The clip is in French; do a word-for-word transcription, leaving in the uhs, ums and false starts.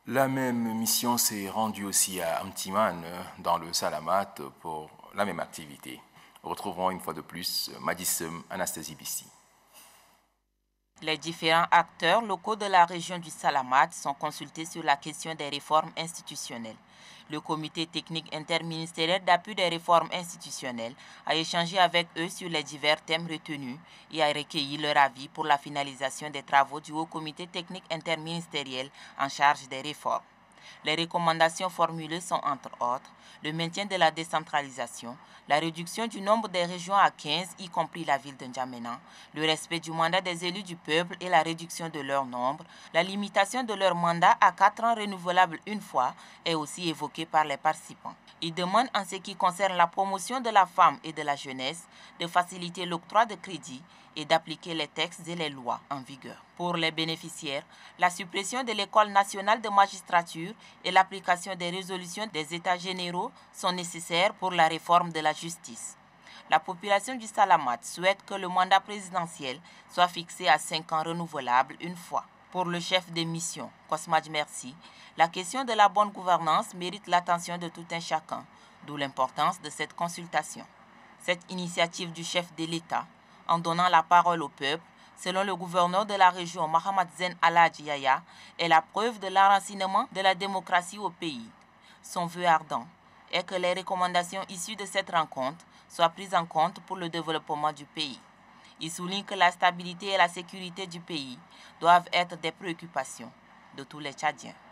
La même mission s'est rendue aussi à Amtiman, dans le Salamat, pour la même activité. Retrouvons une fois de plus Madissem Anastasie Bissi. Les différents acteurs locaux de la région du Salamat sont consultés sur la question des réformes institutionnelles. Le comité technique interministériel d'appui des réformes institutionnelles a échangé avec eux sur les divers thèmes retenus et a recueilli leur avis pour la finalisation des travaux du haut comité technique interministériel en charge des réformes. Les recommandations formulées sont entre autres le maintien de la décentralisation, la réduction du nombre des régions à quinze, y compris la ville de N'Djamena, le respect du mandat des élus du peuple et la réduction de leur nombre, la limitation de leur mandat à quatre ans renouvelable une fois est aussi évoquée par les participants. Ils demandent en ce qui concerne la promotion de la femme et de la jeunesse de faciliter l'octroi de crédits et d'appliquer les textes et les lois en vigueur. Pour les bénéficiaires, la suppression de l'École nationale de magistrature et l'application des résolutions des États généraux sont nécessaires pour la réforme de la justice. La population du Salamat souhaite que le mandat présidentiel soit fixé à cinq ans renouvelable une fois. Pour le chef de mission, Kosmadj Merci, la question de la bonne gouvernance mérite l'attention de tout un chacun, d'où l'importance de cette consultation. Cette initiative du chef de l'État, en donnant la parole au peuple, selon le gouverneur de la région, Mahamad Zen Aladji Yaya, est la preuve de l'enracinement de la démocratie au pays. Son vœu ardent est que les recommandations issues de cette rencontre soient prises en compte pour le développement du pays. Il souligne que la stabilité et la sécurité du pays doivent être des préoccupations de tous les Tchadiens.